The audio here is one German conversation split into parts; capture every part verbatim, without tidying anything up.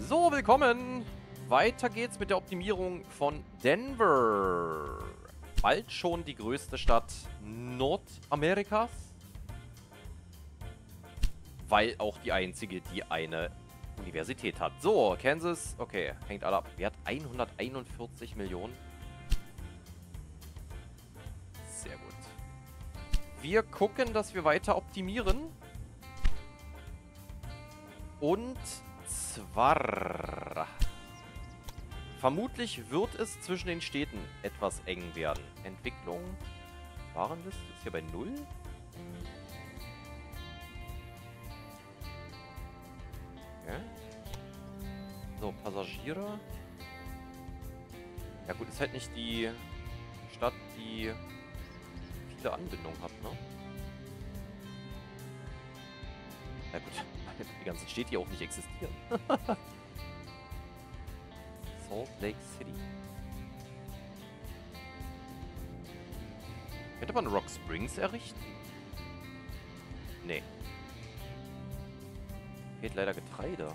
So, willkommen! Weiter geht's mit der Optimierung von Denver. Bald schon die größte Stadt Nordamerikas. Weil auch die einzige, die eine Universität hat. So, Kansas, okay, hängt alle ab. Wer hat hunderteinundvierzig Millionen? Sehr gut. Wir gucken, dass wir weiter optimieren. Und zwar... Vermutlich wird es zwischen den Städten etwas eng werden. Entwicklung. Warenliste ist hier bei null. Okay. So, Passagiere. Ja gut, ist halt nicht die Stadt, die viele Anbindungen hat, ne? Na gut, die ganzen Städte hier auch nicht existieren. Salt Lake City. Könnte man Rock Springs errichten? Nee. Fehlt leider Getreide.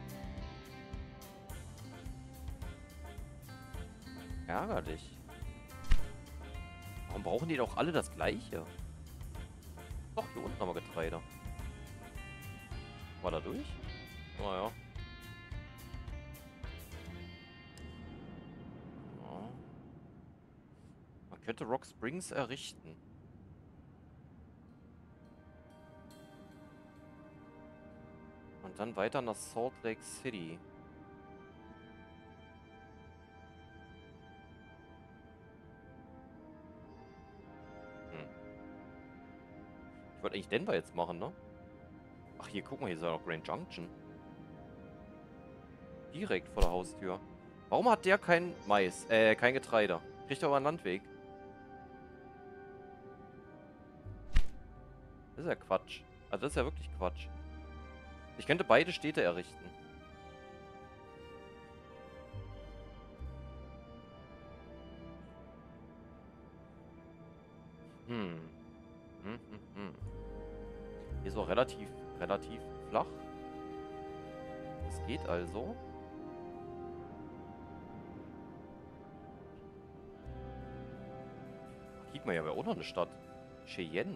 Ärgerlich. Warum brauchen die doch alle das Gleiche? Doch, hier unten haben wir Getreide. War da durch? Naja. Man könnte Rock Springs errichten. Und dann weiter nach Salt Lake City. Hm. Ich wollte eigentlich Denver jetzt machen, ne? Ach, hier, guck mal, hier ist ja noch Grand Junction. Direkt vor der Haustür. Warum hat der kein Mais? Äh, kein Getreide? Kriegt er aber einen Landweg. Das ist ja Quatsch. Also das ist ja wirklich Quatsch. Ich könnte beide Städte errichten. Hm. Hm, hm, hm. Hier ist auch relativ, relativ flach. Es geht also. Ach, sieht man ja, wäre auch noch eine Stadt. Cheyenne.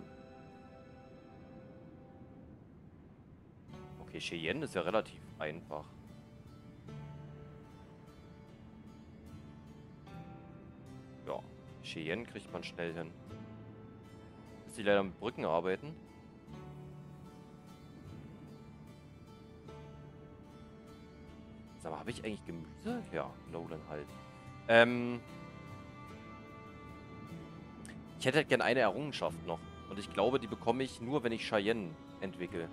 Okay, Cheyenne ist ja relativ einfach. Ja, Cheyenne kriegt man schnell hin. Muss ich leider mit Brücken arbeiten. Sag mal, habe ich eigentlich Gemüse? Ja, Nolan halt. Ähm... Ich hätte halt gerne eine Errungenschaft noch. Und ich glaube, die bekomme ich nur, wenn ich Cheyenne entwickle.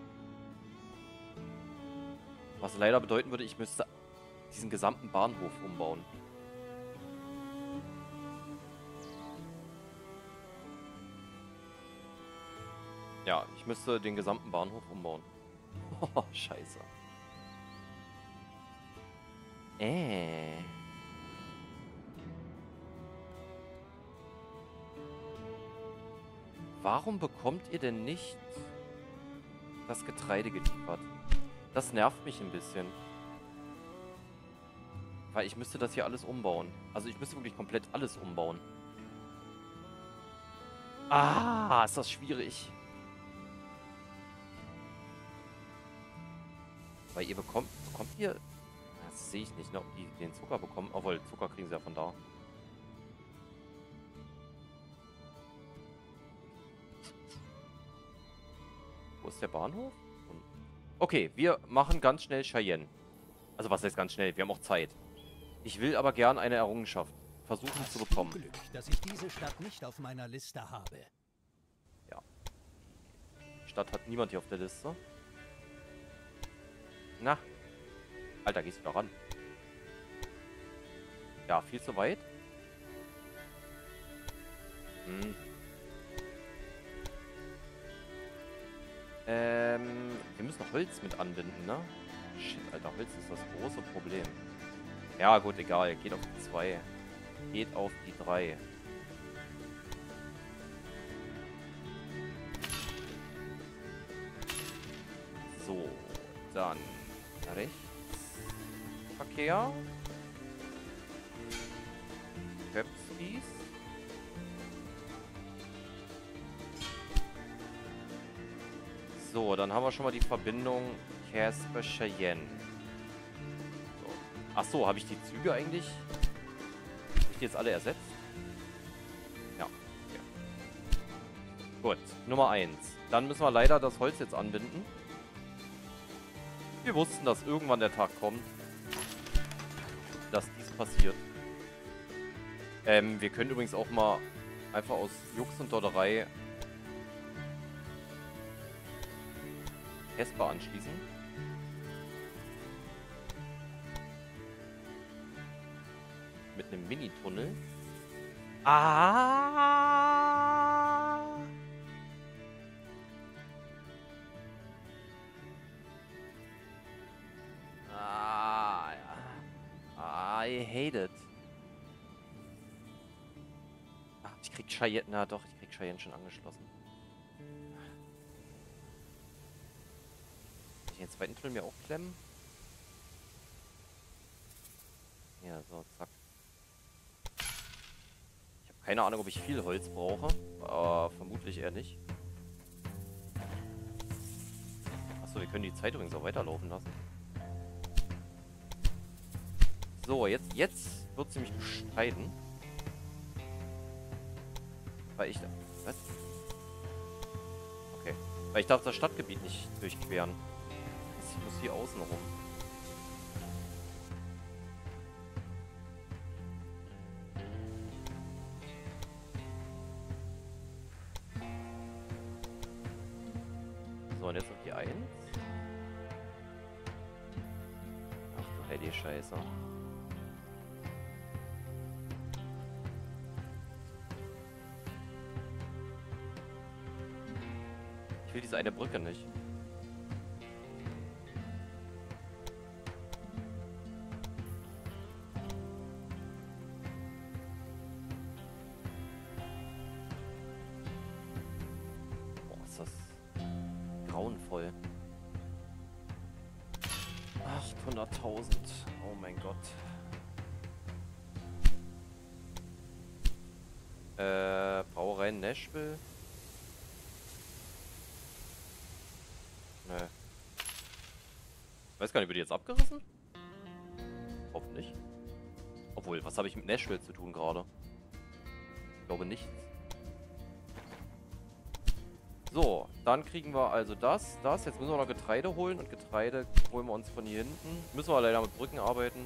Was leider bedeuten würde, ich müsste diesen gesamten Bahnhof umbauen. Ja, ich müsste den gesamten Bahnhof umbauen. Oh, scheiße. Äh. Warum bekommt ihr denn nicht das Getreide geliefert? Das nervt mich ein bisschen. Weil ich müsste das hier alles umbauen. Also ich müsste wirklich komplett alles umbauen. Ah, ist das schwierig. Weil ihr bekommt... Bekommt ihr... Das sehe ich nicht, ne, ob die den Zucker bekommen. Obwohl, Zucker kriegen sie ja von da. Wo ist der Bahnhof? Okay, wir machen ganz schnell Cheyenne. Also was heißt ganz schnell? Wir haben auch Zeit. Ich will aber gern eine Errungenschaft versuchen Was zu bekommen. Glück, dass ich diese Stadt nicht auf meiner Liste habe. Ja. Die Stadt hat niemand hier auf der Liste. Na. Alter, gehst du da ran? Ja, viel zu weit. Hm. Ähm, wir müssen noch Holz mit anbinden, ne? Shit, Alter, Holz ist das große Problem. Ja, gut, egal. Geht auf die zwei. Geht auf die drei. So, dann rechts. Verkehr. Pepsis. So, dann haben wir schon mal die Verbindung Casper-Cheyenne. So. Ach so, habe ich die Züge eigentlich? Habe ich die jetzt alle ersetzt? Ja. Okay. Gut, Nummer eins. Dann müssen wir leider das Holz jetzt anbinden. Wir wussten, dass irgendwann der Tag kommt, dass dies passiert. Ähm, wir können übrigens auch mal einfach aus Jux und Dollerei Casper anschließen. Mit einem Mini-Tunnel. Ah! Ah, ja. I hate it. Ah, ich krieg Cheyenne. Na doch, ich krieg Cheyenne schon angeschlossen. Kann ich den zweiten Tunnel mir auch klemmen? Ja, so, zack. Ich habe keine Ahnung, ob ich viel Holz brauche. Aber vermutlich eher nicht. Achso, wir können die Zeit übrigens auch weiterlaufen lassen. So, jetzt, jetzt wird sie mich beschneiden. Weil ich... Was? Okay. Weil ich darf das Stadtgebiet nicht durchqueren. Ich muss hier außen rum. So, und jetzt auf die eins. Ach du heilige Scheiße. Ich will diese eine Brücke nicht. Boah, ist das grauenvoll. achthunderttausend. Oh mein Gott. Äh, Brauerei Nashville. Nee. Ich weiß gar nicht, wird die jetzt abgerissen? Hoffentlich. Obwohl, was habe ich mit Nashville zu tun gerade? Ich glaube nichts. So, dann kriegen wir also das, das. Jetzt müssen wir noch Getreide holen und Getreide holen wir uns von hier hinten. Müssen wir leider mit Brücken arbeiten.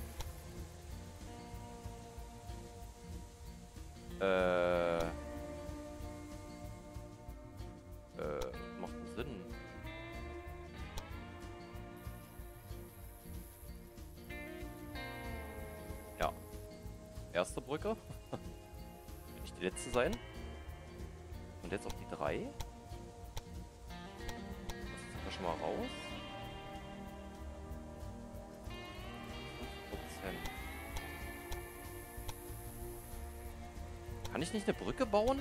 Äh. Äh, macht einen Sinn. Ja. Erste Brücke. Will nicht die letzte sein. Und jetzt auf die drei. Das sind wir schon mal raus. fünf Prozent. Kann ich nicht eine Brücke bauen?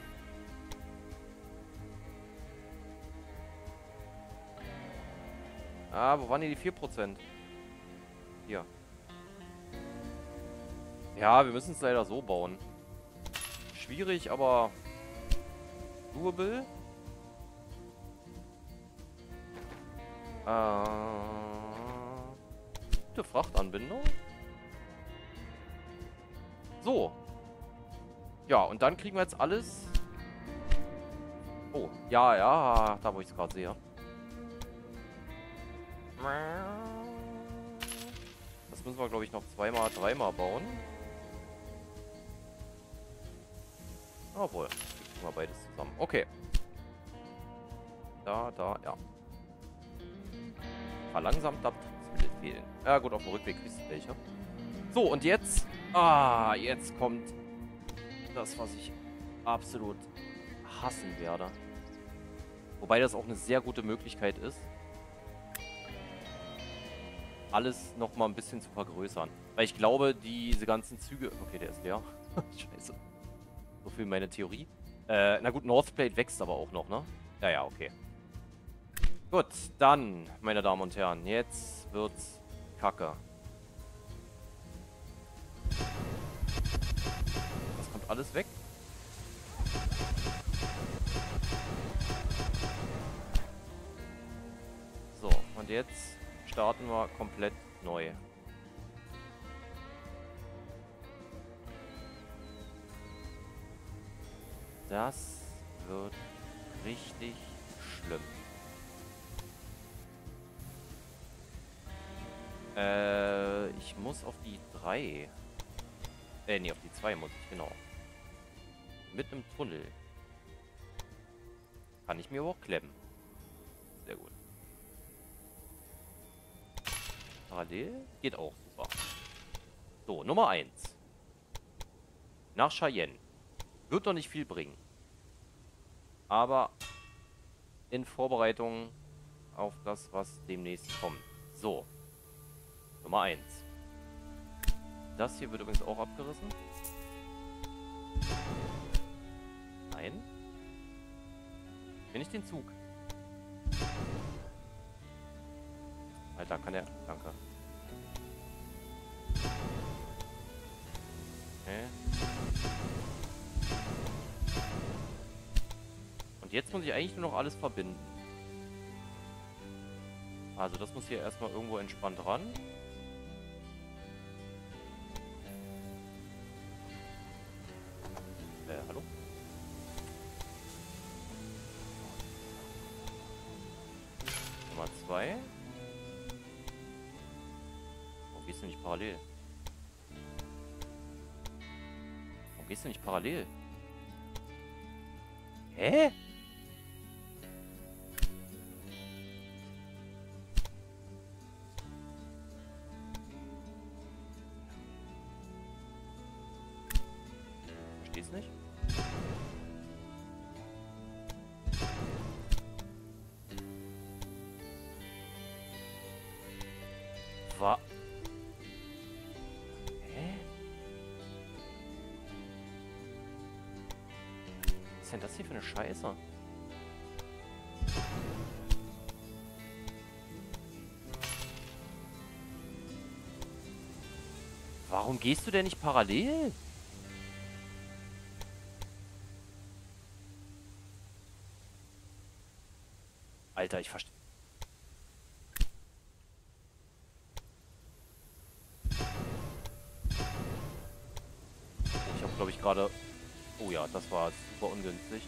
Ah, wo waren hier die vier Prozent? Hier. Ja, wir müssen es leider so bauen. Schwierig, aber doable. Äh, gute Frachtanbindung. So. Ja, und dann kriegen wir jetzt alles. Oh, ja, ja, da wo ich es gerade sehe. Das müssen wir, glaube ich, noch zweimal, dreimal bauen. Obwohl, kriegen wir beides zusammen. Okay. Da, da, ja. Verlangsamt Abtriebsmittel fehlen. Ja gut, auf dem Rückweg kriegst du welche. So, und jetzt... Ah, jetzt kommt das, was ich absolut hassen werde. Wobei das auch eine sehr gute Möglichkeit ist, alles nochmal ein bisschen zu vergrößern. Weil ich glaube, diese ganzen Züge... Okay, der ist leer. Scheiße. So viel meine Theorie. Äh, na gut, Northplate wächst aber auch noch, ne? Ja, ja, okay. Gut, dann, meine Damen und Herren, jetzt wird's kacke. Das kommt alles weg. So, und jetzt starten wir komplett neu. Das wird richtig schlimm. Äh, ich muss auf die drei. Äh, nee, auf die zwei muss ich, genau. Mit einem Tunnel. Kann ich mir aber auch klemmen. Sehr gut. Parallel geht auch super. So, Nummer eins. Nach Cheyenne. Wird doch nicht viel bringen. Aber in Vorbereitung auf das, was demnächst kommt. So. Nummer eins. Das hier wird übrigens auch abgerissen. Nein. Bin ich den Zug? Alter, kann er... Danke. Okay. Und jetzt muss ich eigentlich nur noch alles verbinden. Also das muss hier erstmal irgendwo entspannt ran. Äh, hallo? Nummer zwei. Warum gehst du nicht parallel? Warum gehst du nicht parallel? Hä? Verstehst nicht? Wa... Hä? Was ist denn das hier für eine Scheiße? Warum gehst du denn nicht parallel? Alter, ich verstehe. Ich habe, glaube ich, gerade... Oh ja, das war super ungünstig.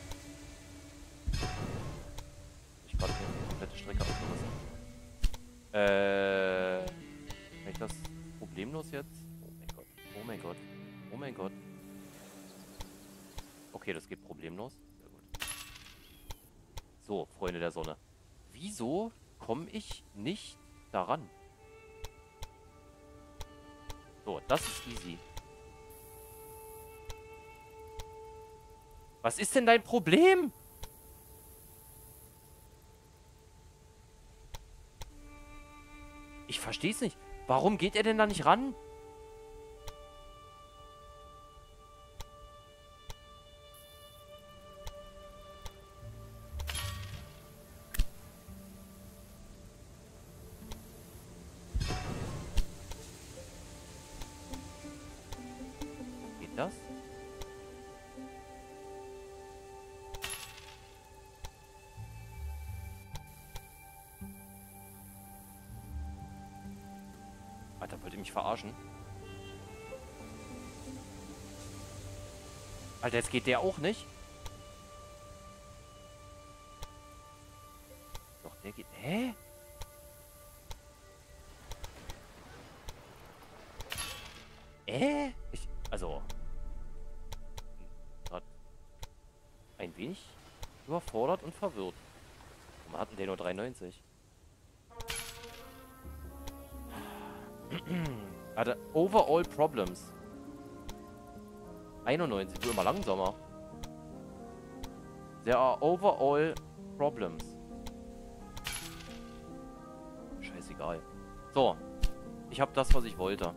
Ich gerade die komplette Strecke abgerissen. Äh... Kann ich das problemlos jetzt? Oh mein Gott. Oh mein Gott. Oh mein Gott. Okay, das geht problemlos. Sehr gut. So, Freunde der Sonne. Wieso komme ich nicht daran? So, das ist easy. Was ist denn dein Problem? Ich verstehe es nicht. Warum geht er denn da nicht ran? Geht das? Alter, wollt ihr mich verarschen? Alter, jetzt geht der auch nicht. Doch, der geht... Hä? Äh? Ich... Also... Grad ein wenig überfordert und verwirrt. Warum hatten der nur dreiundneunzig? Alter, overall problems. einundneunzig, wird immer langsamer. There are overall problems. Scheißegal. So. Ich habe das, was ich wollte.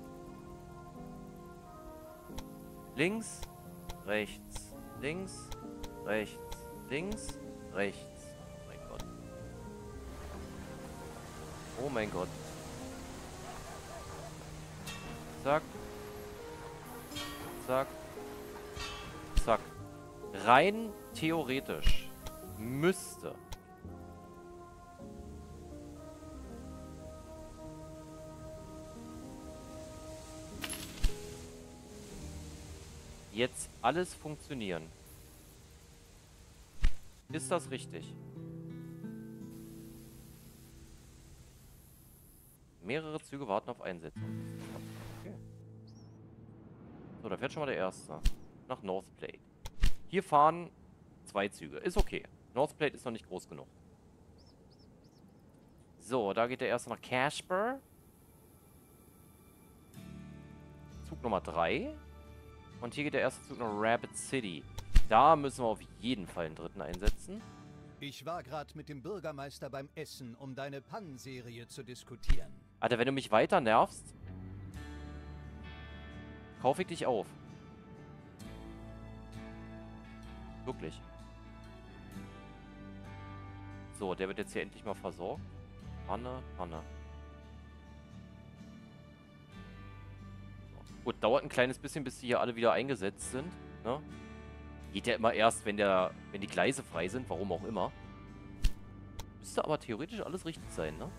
Links, rechts, links, rechts, links, rechts. Oh mein Gott. Oh mein Gott. Zack. Zack. Zack. Rein theoretisch müsste jetzt alles funktionieren. Ist das richtig? Mehrere Züge warten auf Einsetzung. Okay. So, da fährt schon mal der erste. Nach North Plate. Hier fahren zwei Züge. Ist okay. North Plate ist noch nicht groß genug. So, da geht der erste nach Casper. Zug Nummer drei. Und hier geht der erste Zug nach Rapid City. Da müssen wir auf jeden Fall einen dritten einsetzen. Ich war gerade mit dem Bürgermeister beim Essen, um deine Pannenserie zu diskutieren. Alter, wenn du mich weiter nervst, kaufe ich dich auf. Wirklich. So, der wird jetzt hier endlich mal versorgt. Panne, Panne. So. Gut, dauert ein kleines bisschen, bis die hier alle wieder eingesetzt sind. Ne? Geht ja immer erst, wenn, der, wenn die Gleise frei sind, warum auch immer. Müsste aber theoretisch alles richtig sein, ne?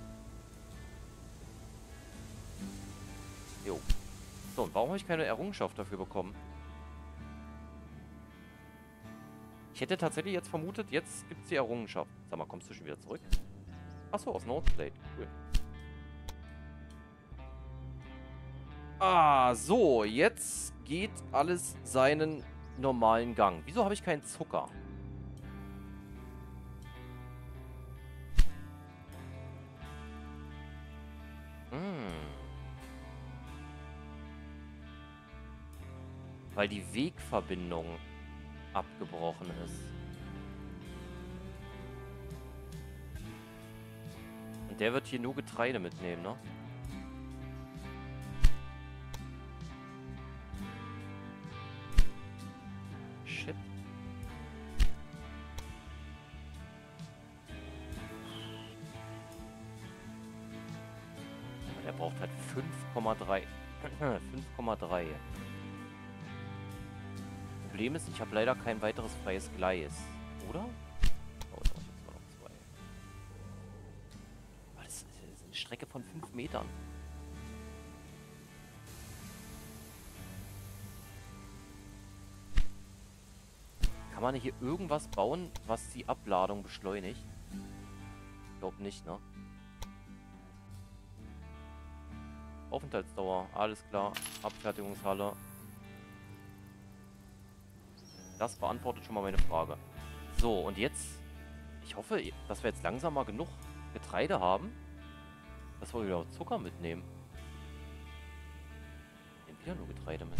Jo. So, und warum habe ich keine Errungenschaft dafür bekommen? Ich hätte tatsächlich jetzt vermutet, jetzt gibt es die Errungenschaft. Sag mal, kommst du schon wieder zurück? Achso, aus North Plate. Cool. Ah, so. Jetzt geht alles seinen normalen Gang. Wieso habe ich keinen Zucker? Hm. Weil die Wegverbindung abgebrochen ist. Und der wird hier nur Getreide mitnehmen, ne? Shit. Der braucht halt fünf Komma drei. fünf Komma drei. Problem ist, ich habe leider kein weiteres freies Gleis. Oder? Oh, da jetzt mal noch zwei. Oh, das ist eine Strecke von fünf Metern. Kann man hier irgendwas bauen, was die Abladung beschleunigt? Ich glaube nicht, ne? Aufenthaltsdauer, alles klar. Abfertigungshalle. Das beantwortet schon mal meine Frage. So, und jetzt... Ich hoffe, dass wir jetzt langsam mal genug Getreide haben, dass wir wieder Zucker mitnehmen. Nehmen wieder nur Getreide mit.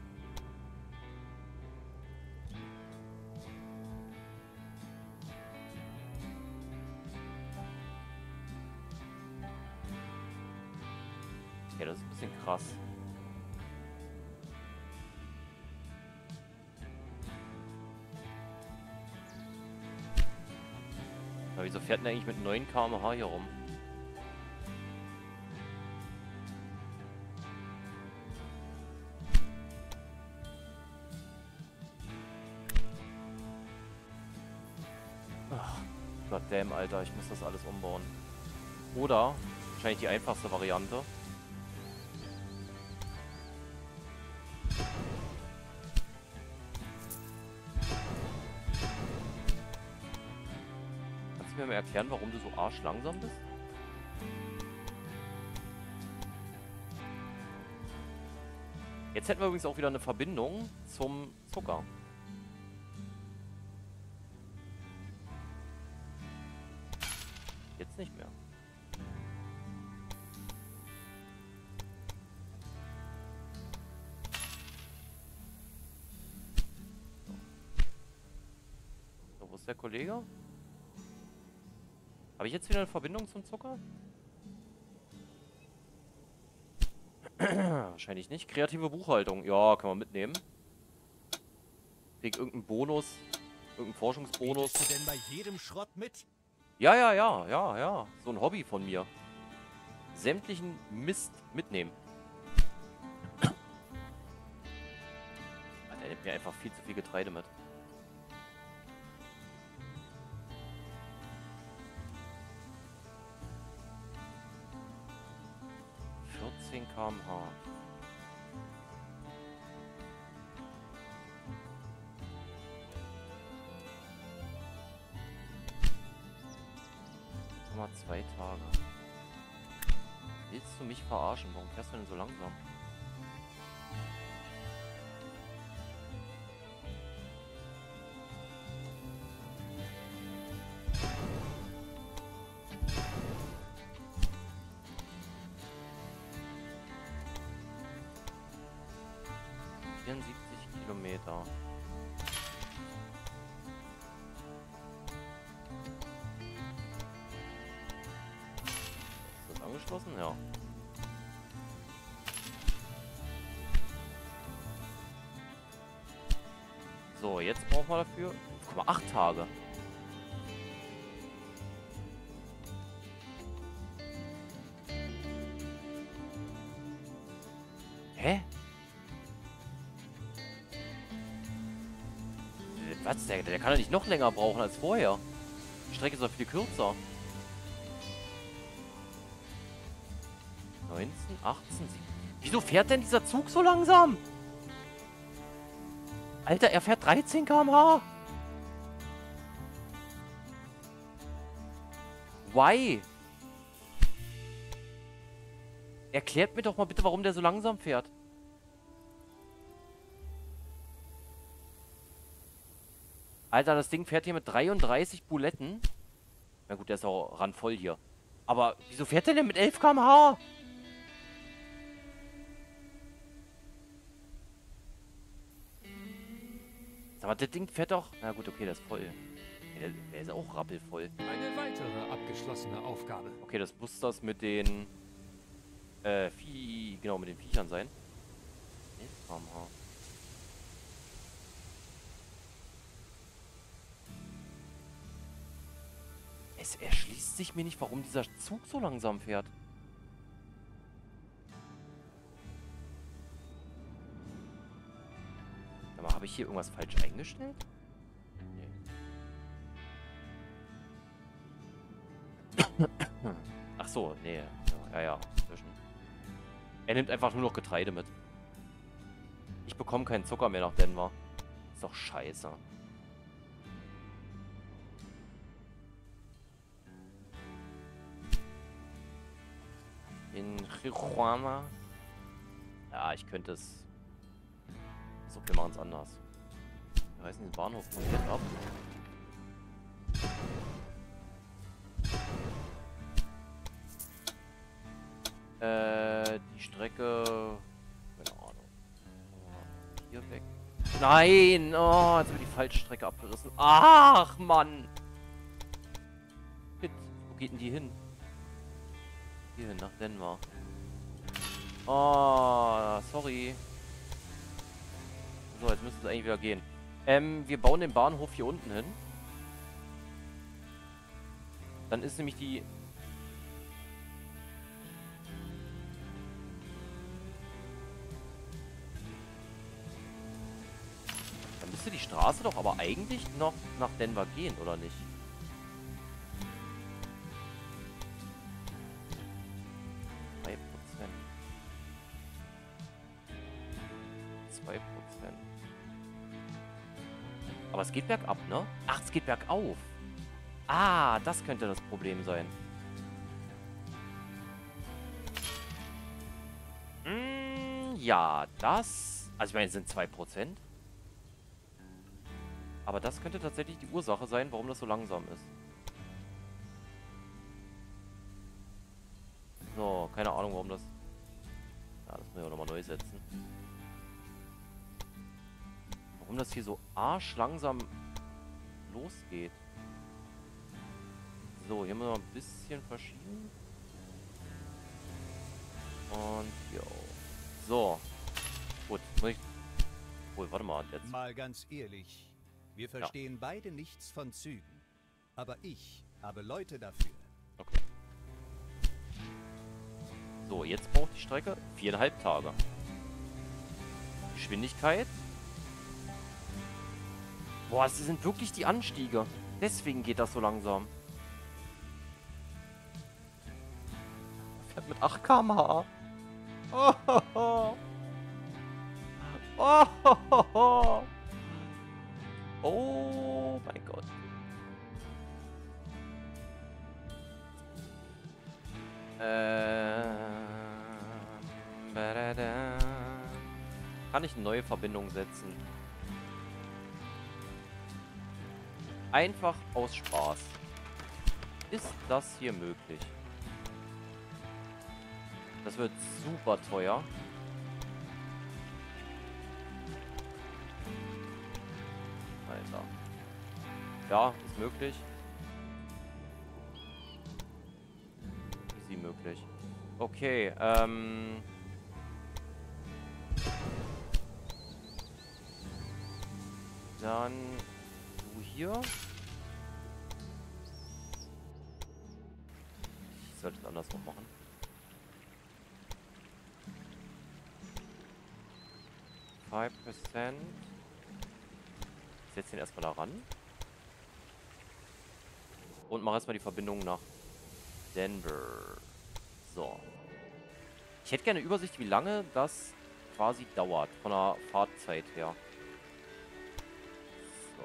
Okay, das ist ein bisschen krass. Aber wieso fährt denn eigentlich mit neun Kilometer pro Stunde hier rum? Ach, Goddamn, Alter, ich muss das alles umbauen. Oder, wahrscheinlich die einfachste Variante. Kannst du mir mal erklären, warum du so arschlangsam bist? Jetzt hätten wir übrigens auch wieder eine Verbindung zum Zucker. Jetzt nicht mehr. So, wo ist der Kollege? Habe ich jetzt wieder eine Verbindung zum Zucker? Wahrscheinlich nicht. Kreative Buchhaltung. Ja, kann man mitnehmen. Krieg irgendeinen Bonus. Irgendeinen Forschungsbonus. Bist du denn bei jedem Schrott mit? Ja, ja, ja, ja, ja. So ein Hobby von mir. Sämtlichen Mist mitnehmen. Er nimmt mir einfach viel zu viel Getreide mit. vierzehn Kilometer pro Stunde. Mal zwei Tage. Willst du mich verarschen? Warum fährst du denn so langsam? vierundsiebzig Kilometer. Ist das angeschlossen? Ja. So, jetzt brauchen wir dafür guck mal, acht Tage. Hä? Was? Der, der kann doch nicht noch länger brauchen als vorher. Die Strecke ist doch viel kürzer. neunzehn, achtzehn, siebzehn. Wieso fährt denn dieser Zug so langsam? Alter, er fährt dreizehn Kilometer pro Stunde. Why? Erklärt mir doch mal bitte, warum der so langsam fährt. Alter, das Ding fährt hier mit dreiunddreißig Buletten. Na gut, der ist auch randvoll hier. Aber wieso fährt der denn mit elf Kilometer pro Stunde? Aber das Ding fährt doch... Na gut, okay, das ist voll. Der, der ist auch rappelvoll. Eine weitere abgeschlossene Aufgabe. Okay, das muss das mit den... Äh, Vieh... Genau, mit den Viechern sein. elf Kilometer pro Stunde. Es erschließt sich mir nicht, warum dieser Zug so langsam fährt. Aber habe ich hier irgendwas falsch eingestellt? Nee. Ach so, nee. Ja, ja. Zwischen. Er nimmt einfach nur noch Getreide mit. Ich bekomme keinen Zucker mehr nach Denver. Ist doch scheiße. In Tijuana. Ja, ich könnte es. So, wir machen es anders. Wir reißen den Bahnhof komplett ab. Äh, die Strecke. Keine Ahnung. Hier weg. Nein! Oh, jetzt haben wir die falsche Strecke abgerissen. Ach, Mann! Shit. Wo geht denn die hin? Hier hin, nach Denver. Oh, sorry. So, jetzt müsste es eigentlich wieder gehen. Ähm, wir bauen den Bahnhof hier unten hin. Dann ist nämlich die... Dann müsste die Straße doch aber eigentlich noch nach Denver gehen, oder nicht? zwei Prozent. zwei Prozent. Aber es geht bergab, ne? Ach, es geht bergauf. Ah, das könnte das Problem sein. Mm, ja, das... Also ich meine, es sind zwei Prozent. Aber das könnte tatsächlich die Ursache sein, warum das so langsam ist. So, keine Ahnung, warum das... Ja, das müssen wir nochmal neu setzen. Warum das hier so arschlangsam losgeht. So, hier müssen wir ein bisschen verschieben. Und hier auch. So. Gut, muss ich... Oh, warte mal, jetzt. Mal ganz ehrlich, wir verstehen ja. beide nichts von Zügen. Aber ich habe Leute dafür. Okay. So, jetzt braucht die Strecke viereinhalb Tage. Geschwindigkeit Boah, es sind wirklich die Anstiege. Deswegen geht das so langsam. Fährt mit acht Kilometer pro Stunde. Oh, oh, oh. Oh, oh, oh. Oh mein Gott. Ähm, badada. Kann ich eine neue Verbindung setzen? Einfach aus Spaß. Ist das hier möglich? Das wird super teuer. Alter. Ja, ist möglich. Easy möglich. Okay, ähm... dann... du hier. Ich sollte es andersrum machen. fünf Prozent. Ich setze den erstmal da ran. Und mache erstmal die Verbindung nach Denver. So. Ich hätte gerne eine Übersicht, wie lange das quasi dauert, von der Fahrtzeit her. So.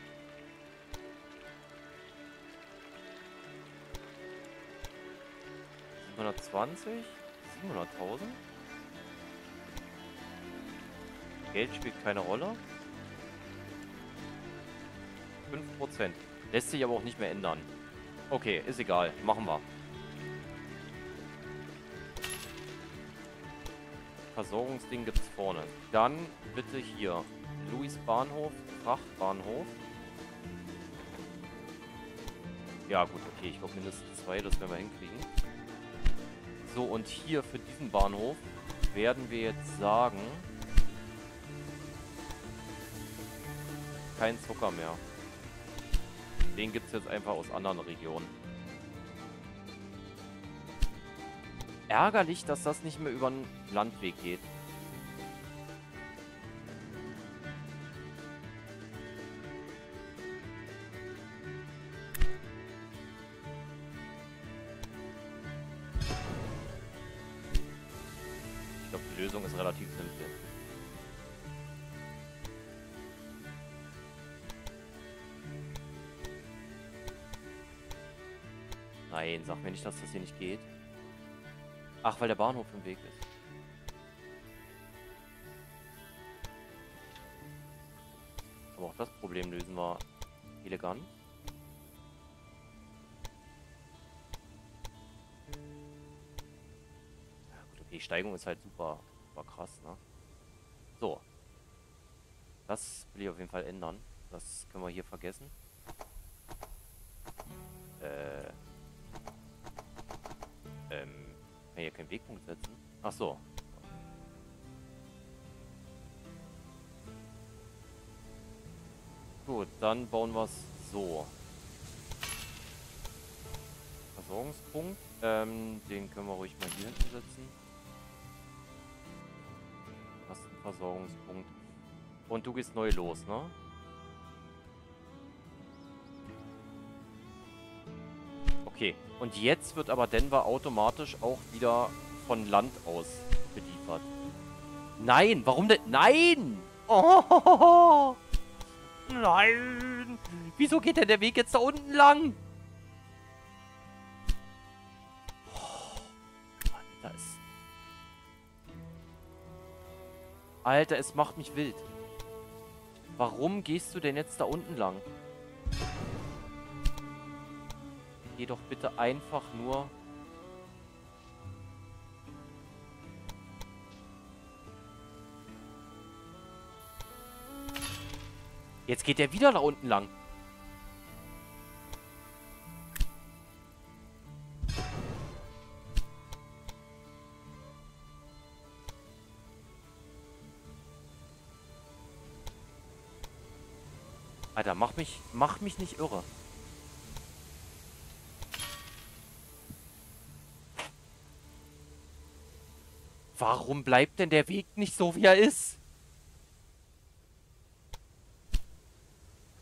siebenhundertzwanzig? siebenhunderttausend? Geld spielt keine Rolle. fünf Prozent. Lässt sich aber auch nicht mehr ändern. Okay, ist egal. Machen wir. Versorgungsding gibt es vorne. Dann bitte hier. Louis Bahnhof, Frachtbahnhof. Ja gut, okay. Ich glaube mindestens zwei, das werden wir hinkriegen. So, und hier für diesen Bahnhof werden wir jetzt sagen... kein Zucker mehr. Den gibt es jetzt einfach aus anderen Regionen. Ärgerlich, dass das nicht mehr über den Landweg geht. Ich glaube, die Lösung ist relativ simpel. Nein, sag mir nicht, dass das hier nicht geht. Ach, weil der Bahnhof im Weg ist. Aber auch das Problem lösen wir elegant. Ja, gut, okay, die Steigung ist halt super, super krass, ne? So. Das will ich auf jeden Fall ändern. Das können wir hier vergessen. Äh... Ähm, kann ich hier keinen Wegpunkt setzen? Ach so. Gut, dann bauen wir es so. Versorgungspunkt. Ähm, den können wir ruhig mal hier hinten setzen. Das ist ein Versorgungspunkt. Und du gehst neu los, ne? Okay, und jetzt wird aber Denver automatisch auch wieder von Land aus beliefert. Nein, warum denn? Nein! Oh, nein! Wieso geht denn der Weg jetzt da unten lang? Oh, Alter, es... Alter, es macht mich wild. Warum gehst du denn jetzt da unten lang? Geh doch bitte einfach nur... Jetzt geht der wieder da unten lang. Alter, mach mich, mach mich nicht irre. Warum bleibt denn der Weg nicht so, wie er ist?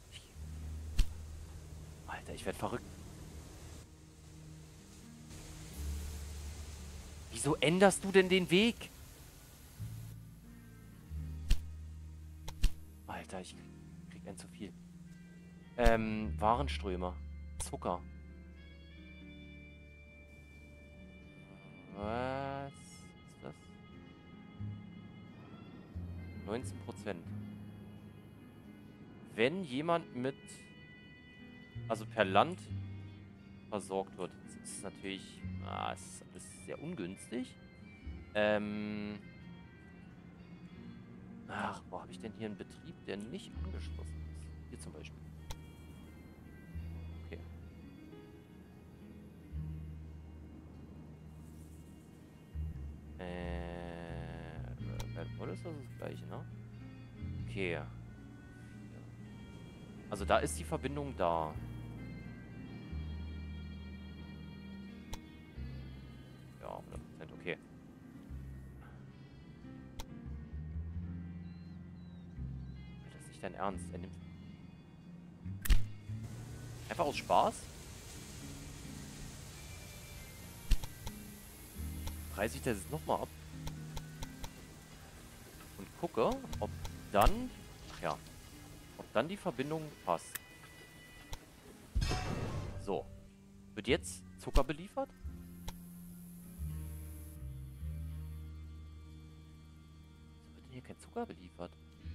werde verrückt. Wieso änderst du denn den Weg? Alter, ich krieg ein zu viel. Ähm, Warenströme. Zucker. Was ist das? neunzehn Prozent. Wenn jemand mit, also per Land versorgt wird, das ist natürlich, ah, das ist alles sehr ungünstig. Ähm, ach, wo habe ich denn hier einen Betrieb, der nicht angeschlossen ist? Hier zum Beispiel. Okay. Äh, Wertvoll ist das das gleiche, ne? Okay. Also da ist die Verbindung da. Ja, hundert Prozent, okay. Das ist nicht dein Ernst. Er nimmt einfach aus Spaß? Reiße ich das jetzt nochmal ab. Und gucke, ob dann... Ach ja. Ob dann die Verbindung passt. So. Wird jetzt Zucker beliefert? Wieso wird denn hier kein Zucker beliefert?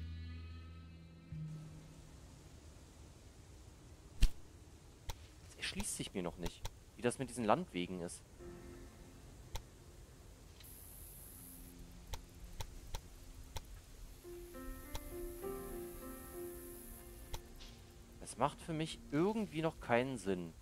Das erschließt sich mir noch nicht, wie das mit diesen Landwegen ist. Das macht für mich irgendwie noch keinen Sinn.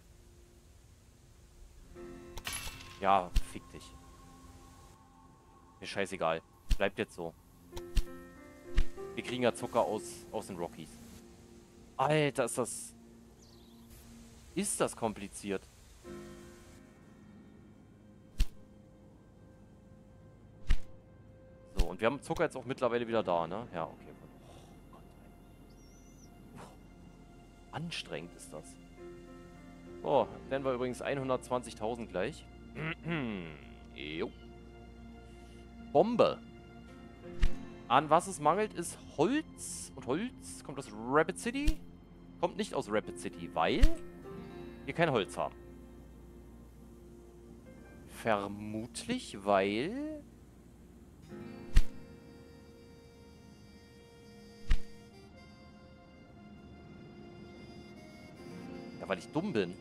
Ja, fick dich. Mir scheißegal. Bleibt jetzt so. Wir kriegen ja Zucker aus, aus den Rockies. Alter, ist das... Ist das kompliziert. So, und wir haben Zucker jetzt auch mittlerweile wieder da, ne? Ja, okay. Oh Gott. Anstrengend ist das. So, dann war übrigens hundertzwanzigtausend gleich. Jo. Bombe. An was es mangelt, ist Holz. Und Holz kommt aus Rapid City. Kommt nicht aus Rapid City, weil wir kein Holz haben. Vermutlich, weil... Ja, weil ich dumm bin.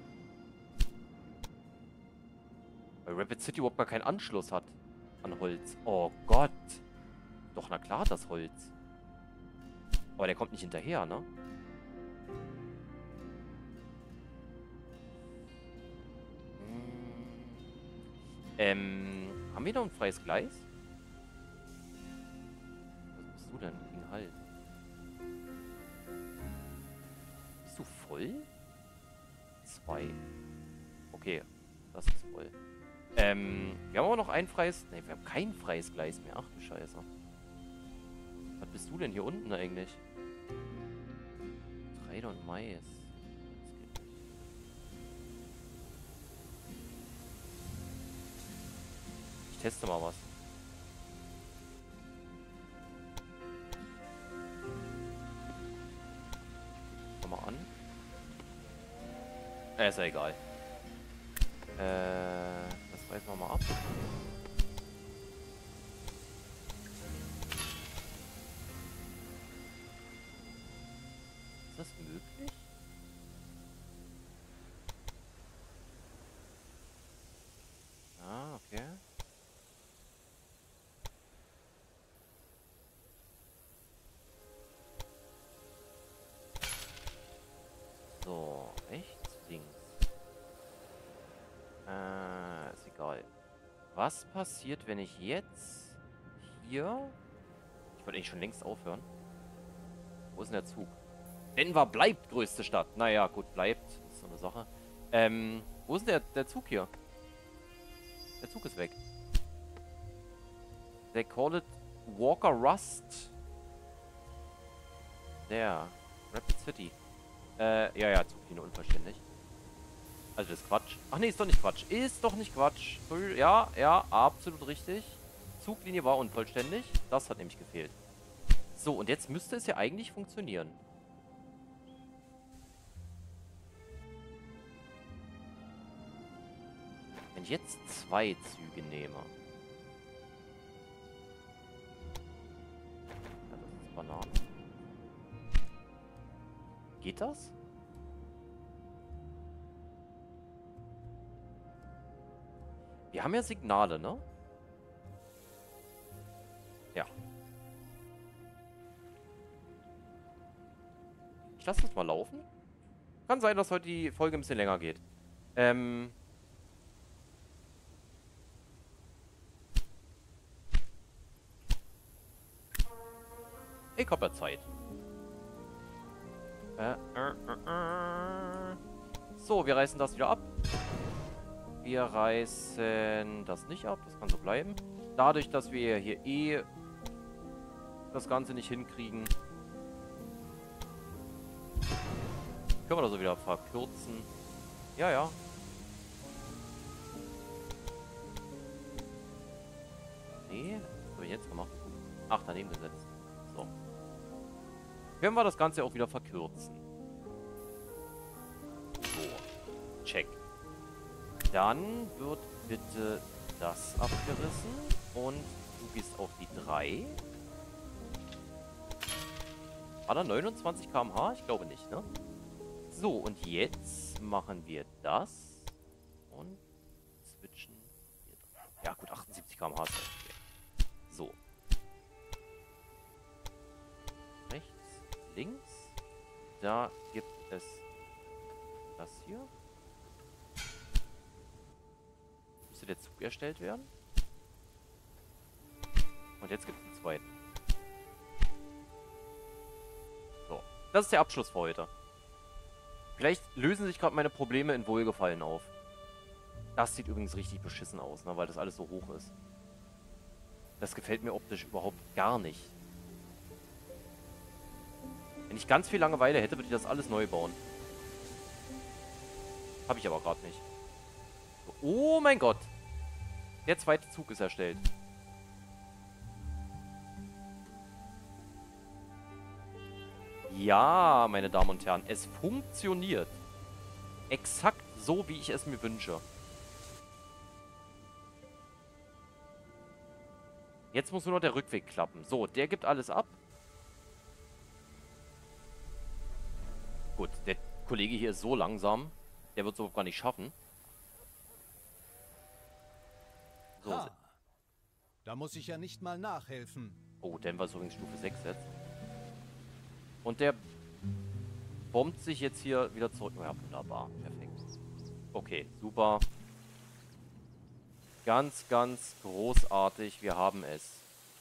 Weil Rapid City überhaupt gar keinen Anschluss hat an Holz. Oh Gott. Doch, na klar, das Holz. Aber der kommt nicht hinterher, ne? Ähm, haben wir noch ein freies Gleis? Was bist du denn gegen Halt? Bist du voll? Zwei. Okay, das ist voll. Ähm, wir haben aber noch ein freies... Ne, wir haben kein freies Gleis mehr. Ach du Scheiße. Was bist du denn hier unten eigentlich? Getreide und Mais. Ich teste mal was. Komm mal an. Äh, ist ja egal. Äh, das reißen wir mal ab. Ist das möglich? Ah, okay. So, rechts, links. Äh, ist egal. Was passiert, wenn ich jetzt hier... Ich wollte eigentlich schon längst aufhören. Wo ist denn der Zug? Denver bleibt größte Stadt. Naja, gut, bleibt. Das ist so eine Sache. Ähm, wo ist denn der, der Zug hier? Der Zug ist weg. They call it Walker Rust. Der. Rapid City. Äh, ja, ja, Zuglinie unverständlich. Also das ist Quatsch. Ach nee, ist doch nicht Quatsch. Ist doch nicht Quatsch. Ja, ja, absolut richtig. Zuglinie war unvollständig. Das hat nämlich gefehlt. So, und jetzt müsste es ja eigentlich funktionieren. Wenn ich jetzt zwei Züge nehme. Ja, das ist Banane. Geht das? Wir haben ja Signale, ne? Ja. Ich lasse das mal laufen. Kann sein, dass heute die Folge ein bisschen länger geht. Ähm... Ich hab ja Zeit. Äh, äh, äh, äh. So, wir reißen das wieder ab. Wir reißen das nicht ab. Das kann so bleiben. Dadurch, dass wir hier eh das Ganze nicht hinkriegen, können wir das so wieder verkürzen. Ja, ja. Nee, was habe ich jetzt gemacht? Ach, daneben gesetzt. So. Können wir das Ganze auch wieder verkürzen. So. Check. Dann wird bitte das abgerissen. Und du gehst auf die drei. War da neunundzwanzig Kilometer pro Stunde? Ich glaube nicht, ne? So, und jetzt machen wir das. Und switchen. Ja gut, achtundsiebzig Kilometer pro Stunde. So. Rechts, links. Da gibt es das hier. Müsste der Zug erstellt werden. Und jetzt gibt es den zweiten. So. Das ist der Abschluss für heute. Vielleicht lösen sich gerade meine Probleme in Wohlgefallen auf. Das sieht übrigens richtig beschissen aus, ne, weil das alles so hoch ist. Das gefällt mir optisch überhaupt gar nicht. Wenn ich ganz viel Langeweile hätte, würde ich das alles neu bauen. Habe ich aber gerade nicht. So. Oh mein Gott. Der zweite Zug ist erstellt. Ja, meine Damen und Herren, es funktioniert. Exakt so, wie ich es mir wünsche. Jetzt muss nur noch der Rückweg klappen. So, der gibt alles ab. Gut, der Kollege hier ist so langsam. Der wird es überhaupt gar nicht schaffen. So. Ha, da muss ich ja nicht mal nachhelfen. Oh, Denver ist übrigens Stufe sechs jetzt. Und der bombt sich jetzt hier wieder zurück. Ja, wunderbar. Perfekt. Okay, super. Ganz, ganz großartig. Wir haben es.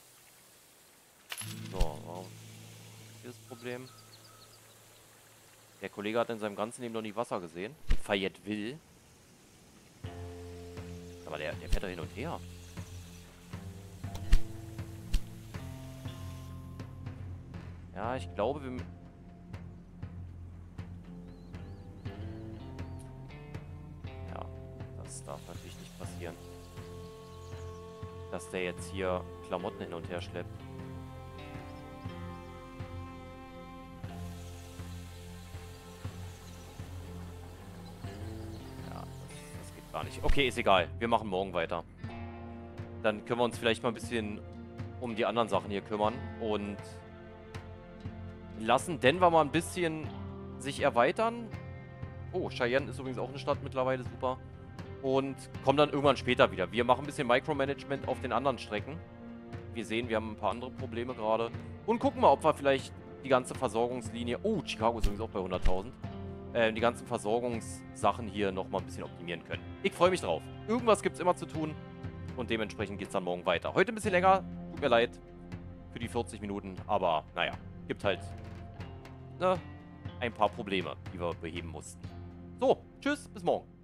So, warum hier das Problem? Der Kollege hat in seinem ganzen Leben noch nie Wasser gesehen. Und Fayetteville. Aber der, der fährt da hin und her. Ja, ich glaube, wir... Ja, das darf natürlich nicht passieren. Dass der jetzt hier Klamotten hin und her schleppt. Ja, das, das geht gar nicht. Okay, ist egal. Wir machen morgen weiter. Dann können wir uns vielleicht mal ein bisschen um die anderen Sachen hier kümmern. Und... lassen Denver mal ein bisschen sich erweitern. Oh, Cheyenne ist übrigens auch eine Stadt mittlerweile, super. Und kommen dann irgendwann später wieder. Wir machen ein bisschen Micromanagement auf den anderen Strecken. Wir sehen, wir haben ein paar andere Probleme gerade. Und gucken mal, ob wir vielleicht die ganze Versorgungslinie... Oh, Chicago ist übrigens auch bei hunderttausend. Äh, die ganzen Versorgungssachen hier nochmal ein bisschen optimieren können. Ich freue mich drauf. Irgendwas gibt es immer zu tun. Und dementsprechend geht es dann morgen weiter. Heute ein bisschen länger. Tut mir leid für die vierzig Minuten. Aber naja, gibt halt... ne, ein paar Probleme, die wir beheben mussten. So, tschüss, bis morgen.